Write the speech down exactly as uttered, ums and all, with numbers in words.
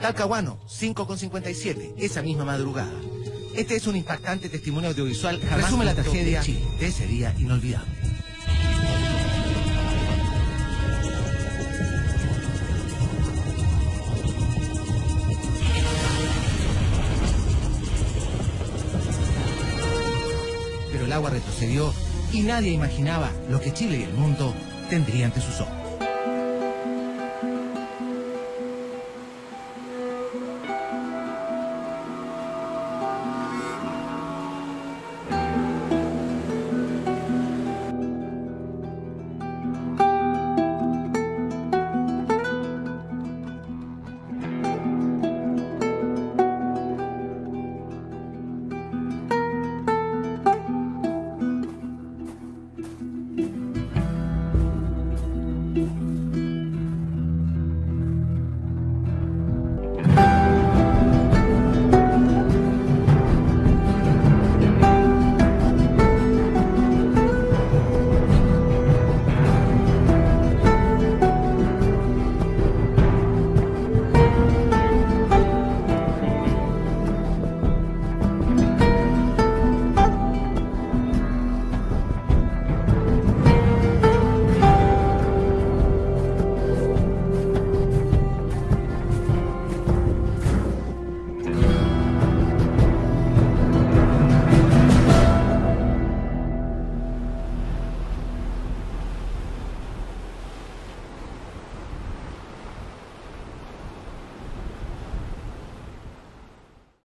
Talcahuano, cinco con cincuenta y siete, esa misma madrugada. Este es un impactante testimonio audiovisual jamás resume la tragedia de, Chile, de ese día inolvidable. Pero el agua retrocedió y nadie imaginaba lo que Chile y el mundo tendrían ante sus ojos.